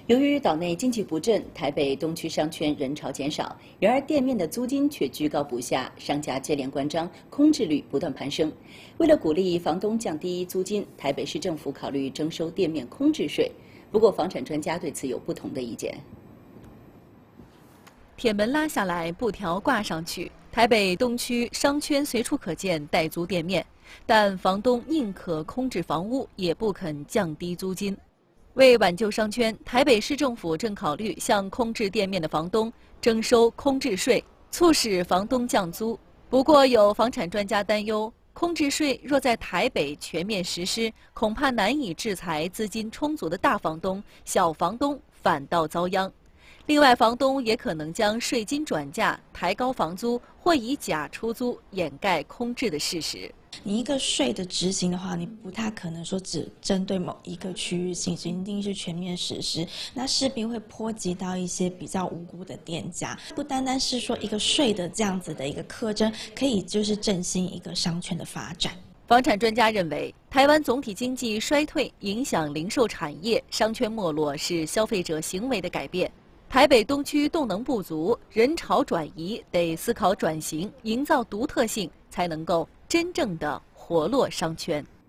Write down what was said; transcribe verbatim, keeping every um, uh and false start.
由于岛内经济不振，台北东区商圈人潮减少，然而店面的租金却居高不下，商家接连关张，空置率不断攀升。为了鼓励房东降低租金，台北市政府考虑征收店面空置税。不过，房产专家对此有不同的意见。 铁门拉下来，布条挂上去，台北东区商圈随处可见待租店面，但房东宁可空置房屋，也不肯降低租金。为挽救商圈，台北市政府正考虑向空置店面的房东征收空置税，促使房东降租。不过，有房产专家担忧，空置税若在台北全面实施，恐怕难以制裁资金充足的大房东，小房东反倒遭殃。另外，房东也可能将税金转嫁，抬高房租，或以假出租掩盖空置的事实。 你一个税的执行的话，你不太可能说只针对某一个区域性，一定是全面实施，那势必会波及到一些比较无辜的店家。不单单是说一个税的这样子的一个课征，可以就是振兴一个商圈的发展。 房产专家认为，台湾总体经济衰退影响零售产业，商圈没落是消费者行为的改变。台北东区动能不足，人潮转移，得思考转型，营造独特性，才能够真正的活络商圈。